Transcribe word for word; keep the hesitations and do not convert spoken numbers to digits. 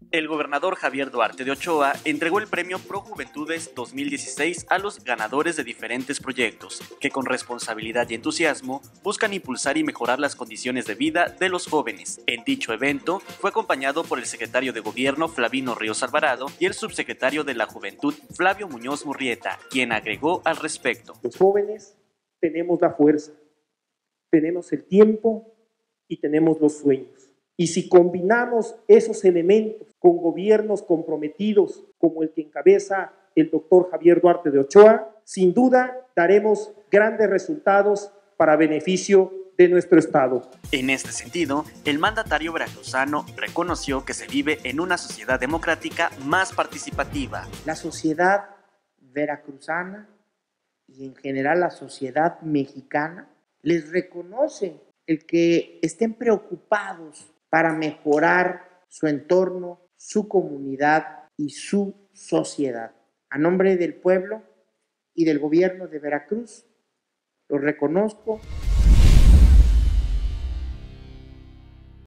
El gobernador Javier Duarte de Ochoa entregó el premio Pro Juventudes dos mil dieciséis a los ganadores de diferentes proyectos, que con responsabilidad y entusiasmo buscan impulsar y mejorar las condiciones de vida de los jóvenes. En dicho evento fue acompañado por el secretario de Gobierno Flavino Ríos Alvarado y el subsecretario de la Juventud Flavio Muñoz Murrieta, quien agregó al respecto. Los jóvenes tenemos la fuerza, tenemos el tiempo y tenemos los sueños. Y si combinamos esos elementos con gobiernos comprometidos como el que encabeza el doctor Javier Duarte de Ochoa, sin duda daremos grandes resultados para beneficio de nuestro Estado. En este sentido, el mandatario veracruzano reconoció que se vive en una sociedad democrática más participativa. La sociedad veracruzana y en general la sociedad mexicana les reconoce el que estén preocupados para mejorar su entorno, su comunidad y su sociedad. A nombre del pueblo y del gobierno de Veracruz, lo reconozco